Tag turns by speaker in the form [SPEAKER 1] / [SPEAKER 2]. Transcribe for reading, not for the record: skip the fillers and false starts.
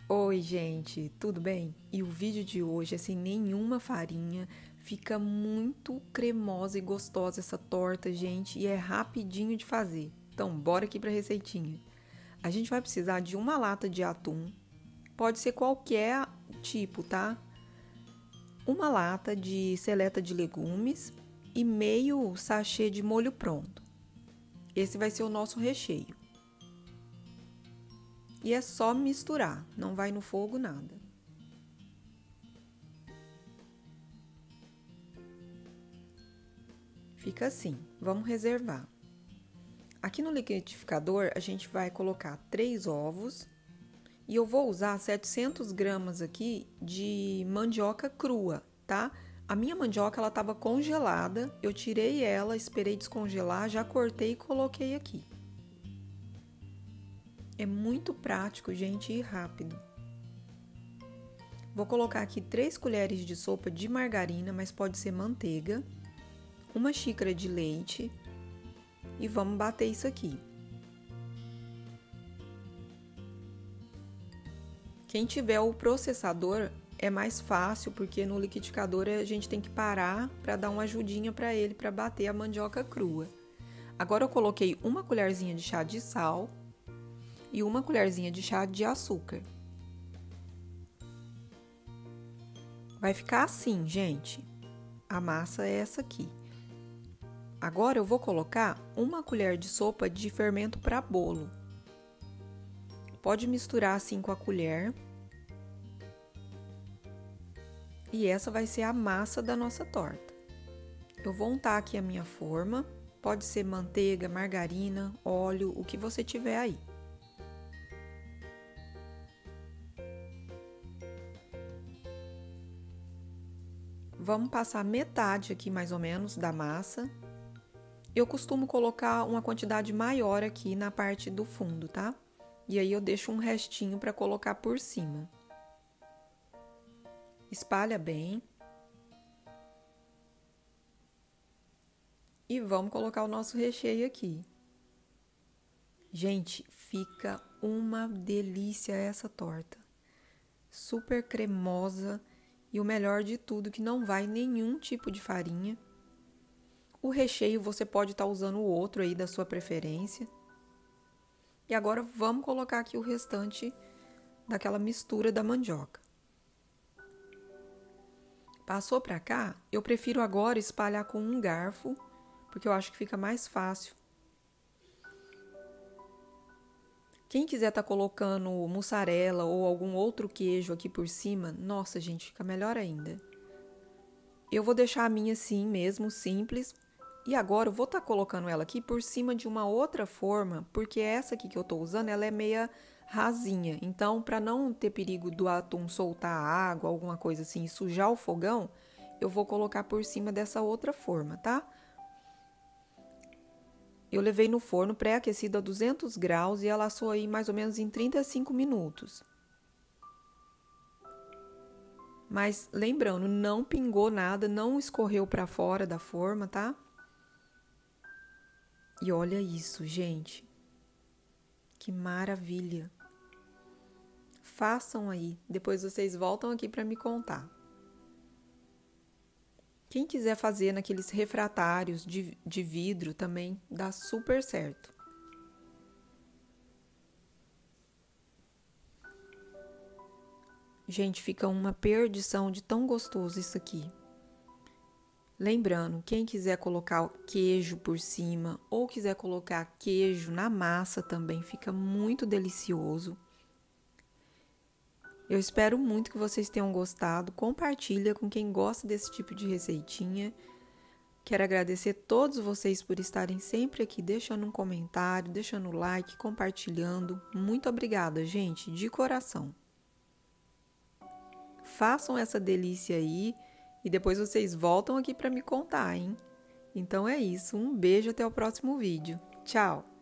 [SPEAKER 1] Oi, gente, tudo bem? E o vídeo de hoje é sem nenhuma farinha, fica muito cremosa e gostosa essa torta, gente, e é rapidinho de fazer. Então, bora aqui para a receitinha. A gente vai precisar de uma lata de atum, pode ser qualquer tipo, tá? Uma lata de seleta de legumes e meio sachê de molho pronto. Esse vai ser o nosso recheio. E é só misturar, não vai no fogo nada. Fica assim, vamos reservar. Aqui no liquidificador a gente vai colocar 3 ovos e eu vou usar 700 gramas aqui de mandioca crua, tá? A minha mandioca ela estava congelada, eu tirei ela, esperei descongelar, já cortei e coloquei aqui. É muito prático, gente, e rápido. Vou colocar aqui 3 colheres de sopa de margarina, mas pode ser manteiga, uma xícara de leite e vamos bater isso aqui. Quem tiver o processador é mais fácil, porque no liquidificador a gente tem que parar para dar uma ajudinha para ele, para bater a mandioca crua. Agora eu coloquei uma colherzinha de chá de sal e uma colherzinha de chá de açúcar. Vai ficar assim, gente. A massa é essa aqui. Agora eu vou colocar uma colher de sopa de fermento para bolo. Pode misturar assim com a colher. E essa vai ser a massa da nossa torta. Eu vou untar aqui a minha forma. Pode ser manteiga, margarina, óleo, o que você tiver aí. Vamos passar metade aqui mais ou menos da massa. Eu costumo colocar uma quantidade maior aqui na parte do fundo, tá? E aí eu deixo um restinho para colocar por cima. Espalha bem. E vamos colocar o nosso recheio aqui. Gente, fica uma delícia essa torta. Super cremosa e o melhor de tudo que não vai nenhum tipo de farinha. O recheio você pode estar usando o outro aí da sua preferência. E agora vamos colocar aqui o restante daquela mistura da mandioca. Passou para cá, eu prefiro agora espalhar com um garfo, porque eu acho que fica mais fácil. Quem quiser estar colocando mussarela ou algum outro queijo aqui por cima, nossa, gente, fica melhor ainda. Eu vou deixar a minha assim mesmo, simples. E agora eu vou estar colocando ela aqui por cima de uma outra forma, porque essa aqui que eu tô usando, ela é meia rasinha. Então, para não ter perigo do atum soltar água, alguma coisa assim, e sujar o fogão, eu vou colocar por cima dessa outra forma, tá? Eu levei no forno pré-aquecido a 200 graus e ela assou aí mais ou menos em 35 minutos. Mas lembrando, não pingou nada, não escorreu para fora da forma, tá? E olha isso, gente. Que maravilha. Façam aí, depois vocês voltam aqui para me contar. Quem quiser fazer naqueles refratários de vidro também dá super certo. Gente, fica uma perdição de tão gostoso isso aqui. Lembrando, quem quiser colocar queijo por cima ou quiser colocar queijo na massa também fica muito delicioso. Eu espero muito que vocês tenham gostado. Compartilha com quem gosta desse tipo de receitinha. Quero agradecer a todos vocês por estarem sempre aqui deixando um comentário, deixando o like, compartilhando. Muito obrigada, gente, de coração. Façam essa delícia aí e depois vocês voltam aqui para me contar, hein? Então é isso, um beijo até o próximo vídeo. Tchau!